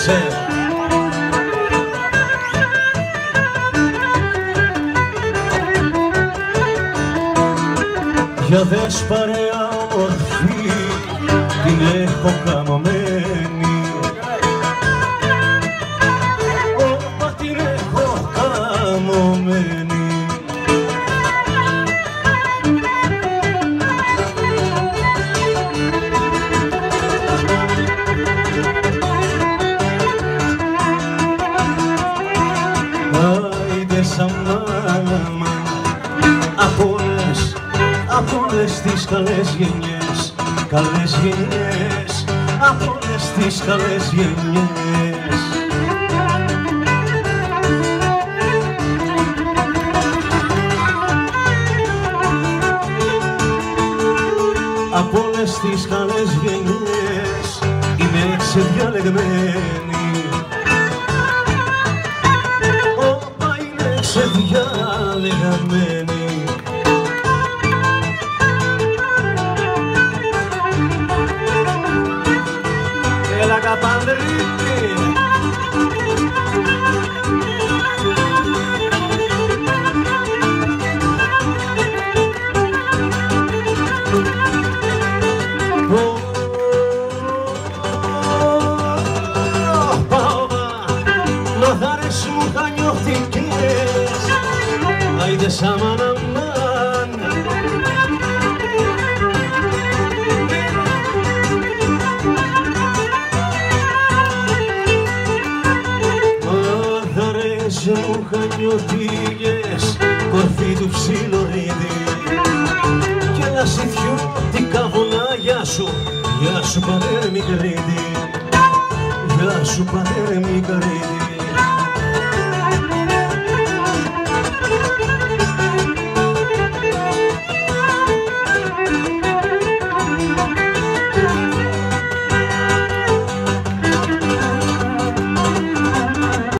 Άσε. Για δες παρέα όμορφη, την έχω καμωμένη. Όπα την έχω καμωμένη. Άιντε σαν μάμα, απ' όλες τις καλές γενιές, καλές γενιές, απ' όλες τις καλές γενιές. Απ' όλες τις καλές γενιές είμαι ξεδιαλεγμένη. Όπα είναι ξεδιαλεγμένη. Έλα καπανδρίτη. Μαθάρες μου χανιώθηκες, άιντε σαν μαναμάν. Μαθάρες μου χανιώθηκες, κορφή του ψιλορίδι. Κι έλα σιθιώτικα βουνά, γεια σου, γεια σου πατέρ Μικρίδη. Γεια σου πατέρ Μικρίδη.